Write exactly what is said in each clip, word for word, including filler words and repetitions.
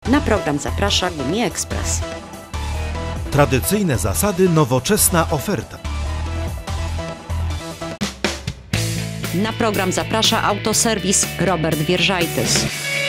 Na program zaprasza Gumi Express. Tradycyjne zasady, nowoczesna oferta. Na program zaprasza autoserwis Robert Wierżajtys.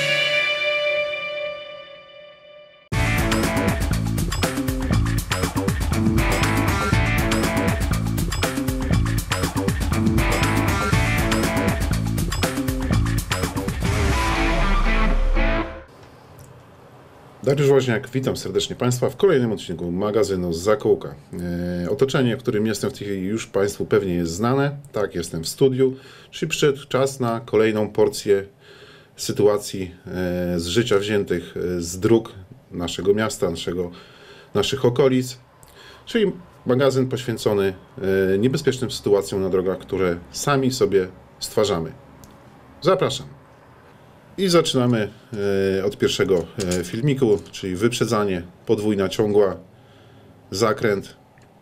Dariusz Woźniak, witam serdecznie Państwa w kolejnym odcinku magazynu Zakółka. E, otoczenie, w którym jestem w tej chwili, już Państwu pewnie jest znane. Tak, jestem w studiu, czyli przyszedł czas na kolejną porcję sytuacji e, z życia wziętych e, z dróg naszego miasta, naszego, naszych okolic, czyli magazyn poświęcony e, niebezpiecznym sytuacjom na drogach, które sami sobie stwarzamy. Zapraszam. I zaczynamy od pierwszego filmiku, czyli wyprzedzanie, podwójna ciągła, zakręt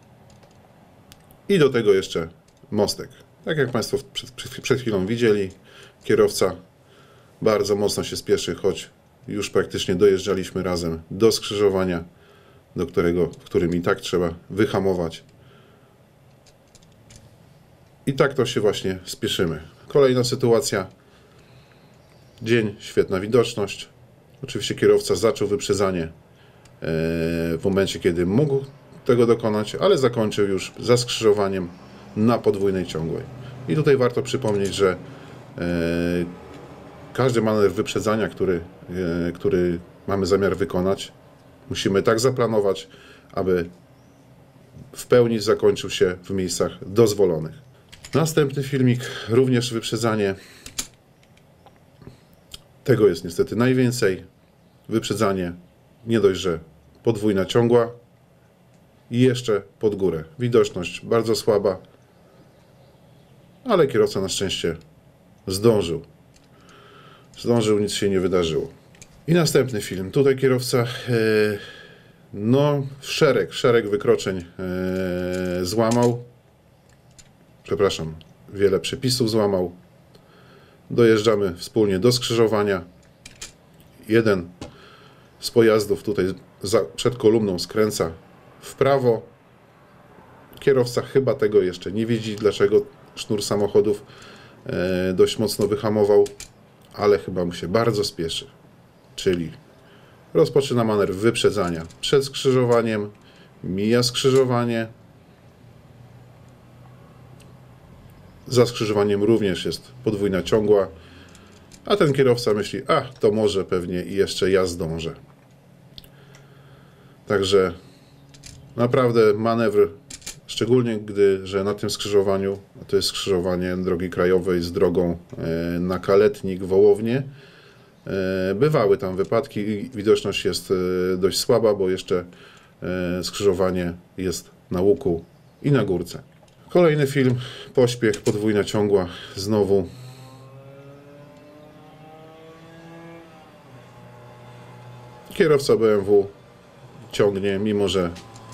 i do tego jeszcze mostek. Tak jak Państwo przed, przed chwilą widzieli, kierowca bardzo mocno się spieszy, choć już praktycznie dojeżdżaliśmy razem do skrzyżowania, do którego, w którym i tak trzeba wyhamować. I tak to się właśnie spieszymy. Kolejna sytuacja. Dzień, świetna widoczność. Oczywiście kierowca zaczął wyprzedzanie w momencie, kiedy mógł tego dokonać, ale zakończył już za skrzyżowaniem na podwójnej ciągłej. I tutaj warto przypomnieć, że każdy manewr wyprzedzania, który, który mamy zamiar wykonać, musimy tak zaplanować, aby w pełni zakończył się w miejscach dozwolonych. Następny filmik, również wyprzedzanie. Tego jest niestety najwięcej. Wyprzedzanie, nie dość, że podwójna ciągła i jeszcze pod górę. Widoczność bardzo słaba, ale kierowca na szczęście zdążył. Zdążył, nic się nie wydarzyło. I następny film. Tutaj kierowca e, no szereg, szereg wykroczeń e, złamał. Przepraszam, wiele przepisów złamał. Dojeżdżamy wspólnie do skrzyżowania. Jeden z pojazdów tutaj za, przed kolumną skręca w prawo. Kierowca chyba tego jeszcze nie widzi, dlaczego sznur samochodów e, dość mocno wyhamował, ale chyba mu się bardzo spieszy. Czyli rozpoczyna manewr wyprzedzania przed skrzyżowaniem, mija skrzyżowanie. Za skrzyżowaniem również jest podwójna ciągła, a ten kierowca myśli, a to może pewnie i jeszcze ja zdążę. Także naprawdę manewr, szczególnie gdy, że na tym skrzyżowaniu, a to jest skrzyżowanie drogi krajowej z drogą na Kaletnik, Wołownię, bywały tam wypadki i widoczność jest dość słaba, bo jeszcze skrzyżowanie jest na łuku i na górce. Kolejny film, pośpiech, podwójna ciągła, znowu. Kierowca B M W ciągnie, mimo że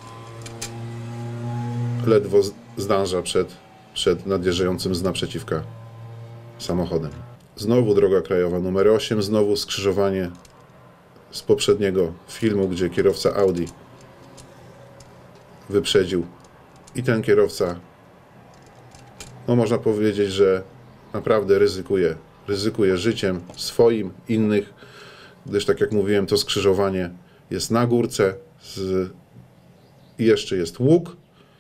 ledwo zdąża przed, przed nadjeżdżającym z naprzeciwka samochodem. Znowu droga krajowa numer osiem, znowu skrzyżowanie z poprzedniego filmu, gdzie kierowca Audi wyprzedził i ten kierowca, no można powiedzieć, że naprawdę ryzykuje, ryzykuje życiem swoim, innych, gdyż tak jak mówiłem, to skrzyżowanie jest na górce z... i jeszcze jest łuk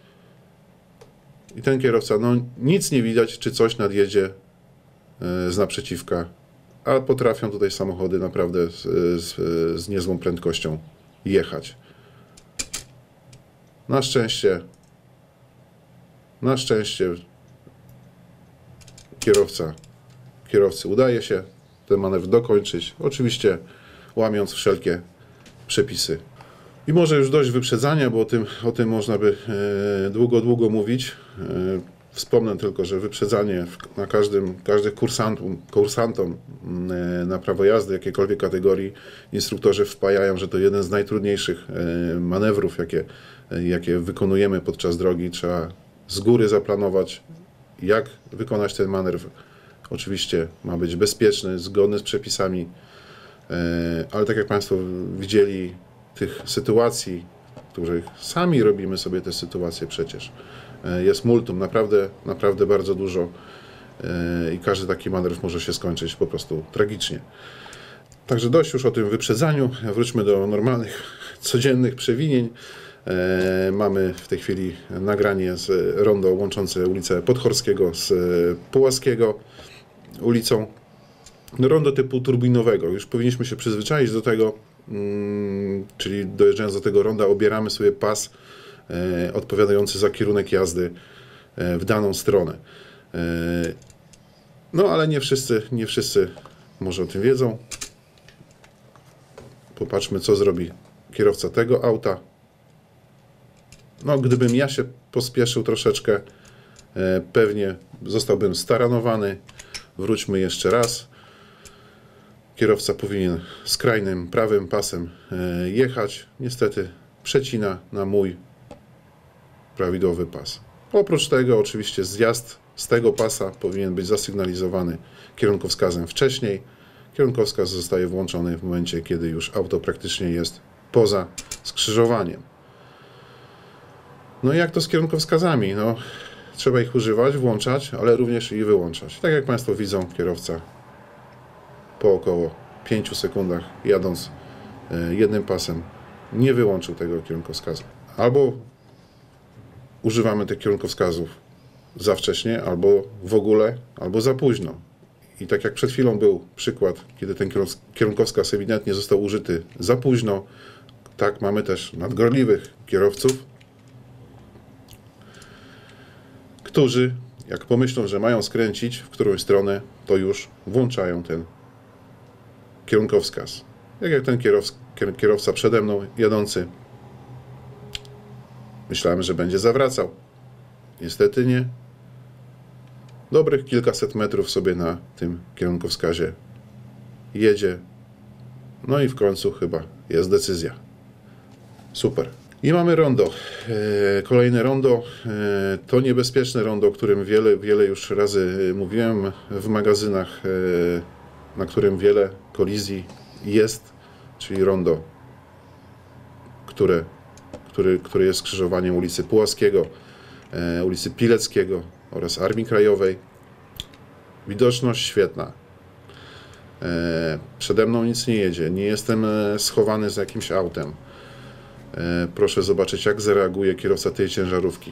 i ten kierowca, no nic nie widać, czy coś nadjedzie z naprzeciwka, a potrafią tutaj samochody naprawdę z, z, z niezłą prędkością jechać. Na szczęście na szczęście Kierowca, kierowcy udaje się ten manewr dokończyć, oczywiście łamiąc wszelkie przepisy. I może już dość wyprzedzania, bo o tym, o tym można by e, długo, długo mówić. E, wspomnę tylko, że wyprzedzanie na każdym, każdych kursantom, kursantom e, na prawo jazdy jakiejkolwiek kategorii instruktorzy wpajają, że to jeden z najtrudniejszych e, manewrów, jakie, e, jakie wykonujemy podczas drogi. Trzeba z góry zaplanować, jak wykonać ten manewr. Oczywiście ma być bezpieczny, zgodny z przepisami ale tak jak Państwo widzieli, tych sytuacji, w których sami robimy sobie te sytuacje przecież, jest multum, naprawdę, naprawdę bardzo dużo i każdy taki manewr może się skończyć po prostu tragicznie. Także dość już o tym wyprzedzaniu, wróćmy do normalnych, codziennych przewinień. E, mamy w tej chwili nagranie z rondo łączące ulicę Podchorskiego z Pułaskiego ulicą. Rondo typu turbinowego. Już powinniśmy się przyzwyczaić do tego, mm, czyli dojeżdżając do tego ronda obieramy sobie pas e, odpowiadający za kierunek jazdy e, w daną stronę. E, no ale nie wszyscy, nie wszyscy może o tym wiedzą. Popatrzmy, co zrobi kierowca tego auta. No, gdybym ja się pospieszył troszeczkę, e, pewnie zostałbym staranowany. Wróćmy jeszcze raz. Kierowca powinien skrajnym prawym pasem e, jechać. Niestety przecina na mój prawidłowy pas. Oprócz tego oczywiście zjazd z tego pasa powinien być zasygnalizowany kierunkowskazem wcześniej. Kierunkowskaz zostaje włączony w momencie, kiedy już auto praktycznie jest poza skrzyżowaniem. No i jak to z kierunkowskazami? No, trzeba ich używać, włączać, ale również i wyłączać. Tak jak Państwo widzą, kierowca po około pięciu sekundach jadąc jednym pasem nie wyłączył tego kierunkowskazu. Albo używamy tych kierunkowskazów za wcześnie, albo w ogóle, albo za późno. I tak jak przed chwilą był przykład, kiedy ten kierunkowskaz ewidentnie został użyty za późno, tak mamy też nadgorliwych kierowców, którzy jak pomyślą, że mają skręcić w którąś stronę, to już włączają ten kierunkowskaz. Jak jak ten kierowca, kierowca przede mną jadący. Myślałem, że będzie zawracał. Niestety nie. Dobrych kilkaset metrów sobie na tym kierunkowskazie jedzie. No i w końcu chyba jest decyzja. Super. I mamy rondo. Kolejne rondo. To niebezpieczne rondo, o którym wiele, wiele już razy mówiłem w magazynach, na którym wiele kolizji jest, czyli rondo, które, który, które jest skrzyżowaniem ulicy Pułaskiego, ulicy Pileckiego oraz Armii Krajowej. Widoczność świetna. Przede mną nic nie jedzie. Nie jestem schowany za jakimś autem. Proszę zobaczyć, jak zareaguje kierowca tej ciężarówki.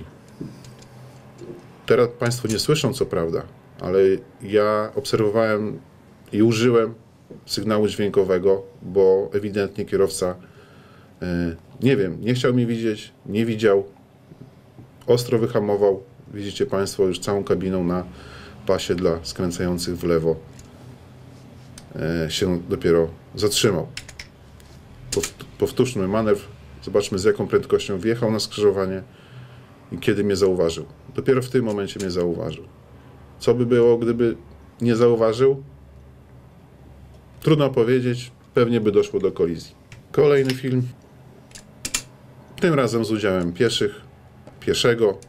Teraz Państwo nie słyszą, co prawda, ale ja obserwowałem i użyłem sygnału dźwiękowego, bo ewidentnie kierowca, nie wiem, nie chciał mnie widzieć, nie widział, ostro wyhamował. Widzicie Państwo już całą kabiną na pasie dla skręcających w lewo się dopiero zatrzymał. Powtórzmy manewr. Zobaczmy, z jaką prędkością wjechał na skrzyżowanie i kiedy mnie zauważył. Dopiero w tym momencie mnie zauważył. Co by było, gdyby nie zauważył? Trudno powiedzieć. Pewnie by doszło do kolizji. Kolejny film. Tym razem z udziałem pieszych, pieszego.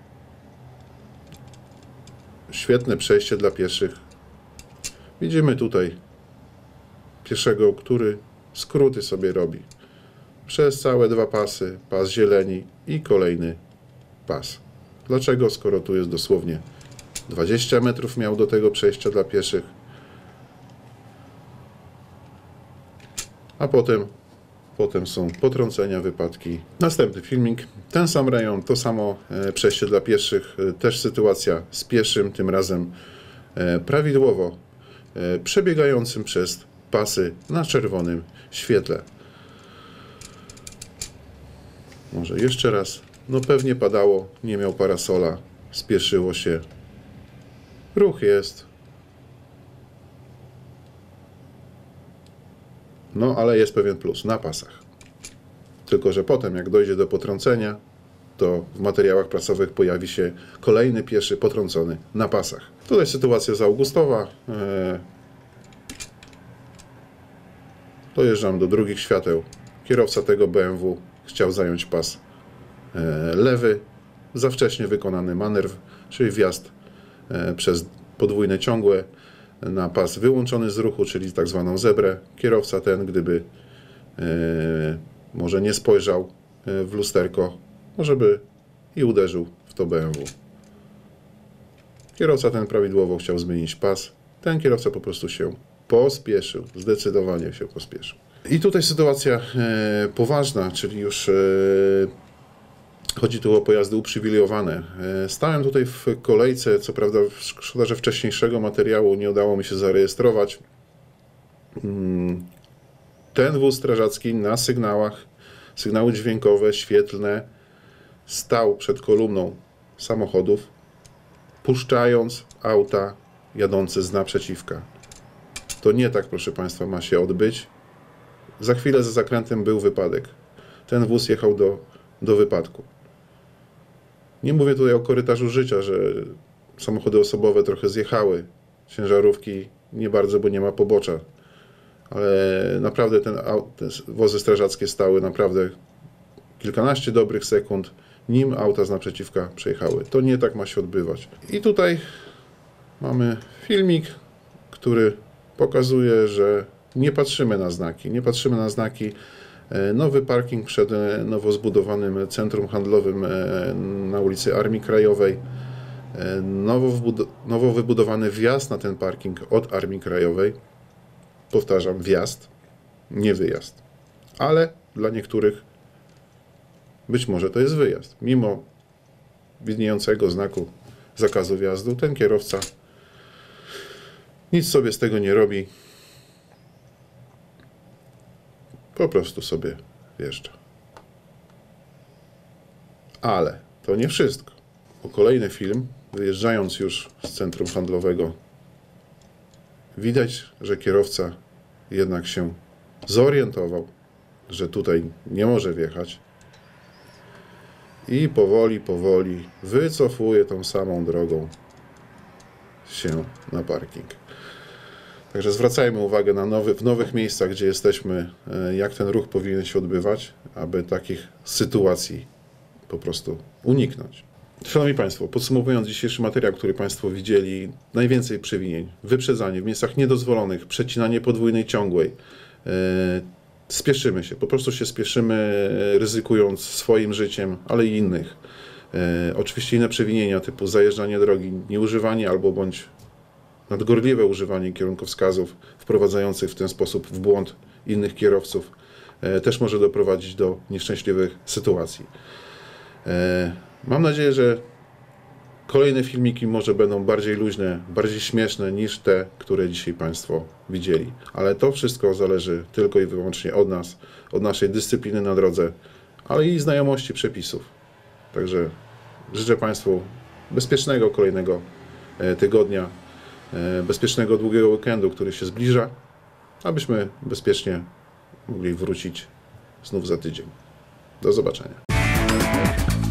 Świetne przejście dla pieszych. Widzimy tutaj pieszego, który skróty sobie robi. Przez całe dwa pasy, pas zieleni i kolejny pas. Dlaczego? Skoro tu jest dosłownie dwadzieścia metrów miał do tego przejścia dla pieszych. A potem, potem są potrącenia, wypadki. Następny filmik. Ten sam rejon, to samo przejście dla pieszych. Też sytuacja z pieszym, tym razem prawidłowo przebiegającym przez pasy na czerwonym świetle. Może jeszcze raz. No pewnie padało, nie miał parasola, spieszyło się. Ruch jest. No ale jest pewien plus na pasach. Tylko że potem jak dojdzie do potrącenia, to w materiałach prasowych pojawi się kolejny pieszy potrącony na pasach. Tutaj sytuacja z Augustowa. Dojeżdżam do drugich świateł. Kierowca tego B M W chciał zająć pas lewy. Za wcześnie wykonany manewr, czyli wjazd przez podwójne ciągłe. na pas wyłączony z ruchu, czyli tak zwaną zebrę. Kierowca ten, gdyby e, może nie spojrzał w lusterko, może by i uderzył w to B M W. Kierowca ten prawidłowo chciał zmienić pas. Ten kierowca po prostu się pospieszył, zdecydowanie się pospieszył. I tutaj sytuacja e, poważna, czyli już e, chodzi tu o pojazdy uprzywilejowane. E, stałem tutaj w kolejce, co prawda szkoda, że wcześniejszego materiału nie udało mi się zarejestrować. Mm, ten wóz strażacki na sygnałach, sygnały dźwiękowe, świetlne, stał przed kolumną samochodów, puszczając auta jadące z naprzeciwka. To nie tak, proszę Państwa, ma się odbyć. Za chwilę za zakrętem był wypadek. Ten wóz jechał do, do wypadku. Nie mówię tutaj o korytarzu życia, że samochody osobowe trochę zjechały. Ciężarówki nie bardzo, bo nie ma pobocza. Ale naprawdę ten, te wozy strażackie stały naprawdę kilkanaście dobrych sekund, nim auta z naprzeciwka przejechały. To nie tak ma się odbywać. I tutaj mamy filmik, który pokazuje, że nie patrzymy na znaki. Nie patrzymy na znaki. Nowy parking przed nowo zbudowanym centrum handlowym na ulicy Armii Krajowej. Nowo, nowo wybudowany wjazd na ten parking od Armii Krajowej. Powtarzam, wjazd, nie wyjazd. Ale dla niektórych być może to jest wyjazd. Mimo widniejącego znaku zakazu wjazdu, ten kierowca nic sobie z tego nie robi. Po prostu sobie wjeżdża. Ale to nie wszystko. Bo kolejny film, wyjeżdżając już z centrum handlowego, widać, że kierowca jednak się zorientował, że tutaj nie może wjechać i powoli, powoli wycofuje tą samą drogą się na parking. Także zwracajmy uwagę na nowy, w nowych miejscach, gdzie jesteśmy, jak ten ruch powinien się odbywać, aby takich sytuacji po prostu uniknąć. Szanowni Państwo, podsumowując dzisiejszy materiał, który Państwo widzieli, najwięcej przewinień, wyprzedzanie w miejscach niedozwolonych, przecinanie podwójnej ciągłej. Yy, spieszymy się, po prostu się spieszymy, ryzykując swoim życiem, ale i innych. Yy, oczywiście inne przewinienia typu zajeżdżanie drogi, nieużywanie albo bądź nadgorliwe używanie kierunkowskazów wprowadzających w ten sposób w błąd innych kierowców yy, też może doprowadzić do nieszczęśliwych sytuacji. Yy, Mam nadzieję, że kolejne filmiki może będą bardziej luźne, bardziej śmieszne niż te, które dzisiaj Państwo widzieli. Ale to wszystko zależy tylko i wyłącznie od nas, od naszej dyscypliny na drodze, ale i znajomości przepisów. Także życzę Państwu bezpiecznego kolejnego tygodnia, bezpiecznego długiego weekendu, który się zbliża, abyśmy bezpiecznie mogli wrócić znów za tydzień. Do zobaczenia.